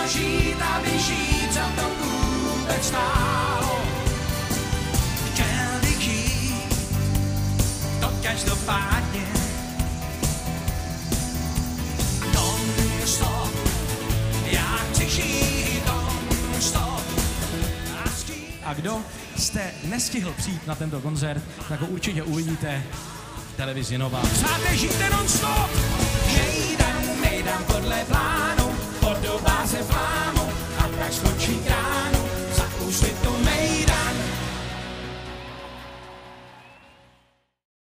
žít a vyžít, co to vůbec stálo. Chtěl bych jít, to každopádně. Non-stop, já chci žít non-stop. A kdo jste nestihl přijít na tento koncert, tak ho určitě uvidíte v televizi Nova. Přáte, žijte non-stop, nejdem podle plánu.